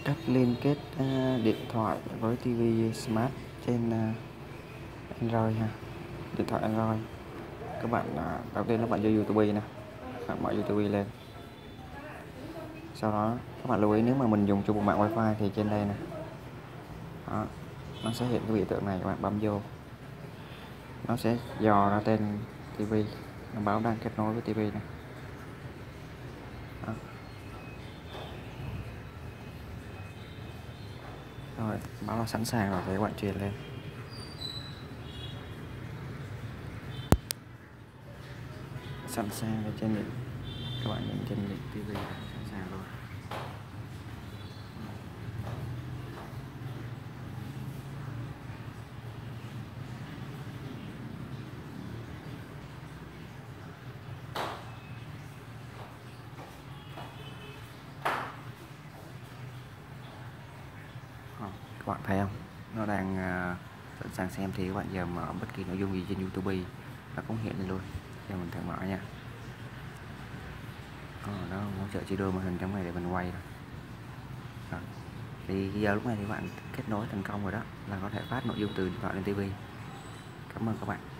Cách liên kết điện thoại với TV Smart trên Android ha. Điện thoại Android, các bạn đầu tiên các bạn vô YouTube nè, bạn mở YouTube lên. Sau đó các bạn lưu ý nếu mà mình dùng chung một mạng wifi thì trên đây nè, đó, nó sẽ hiện cái biểu tượng này, các bạn bấm vô, nó sẽ dò ra tên TV, nó báo đang kết nối với TV này. Đó. Rồi báo là sẵn sàng rồi thì các bạn truyền lên. Sẵn sàng ở trên đỉnh, các bạn nhìn trên đỉnh TV sẵn sàng rồi. Các bạn thấy không, nó đang sẵn sàng xem, thì các bạn giờ mở bất kỳ nội dung gì trên YouTube nó cũng hiện lên luôn. Giờ mình thử mở nha. Nó hỗ trợ chia đôi màn hình trong này để mình quay rồi. Thì giờ lúc này thì bạn kết nối thành công rồi đó, là có thể phát nội dung từ điện thoại lên TV. Cảm ơn các bạn.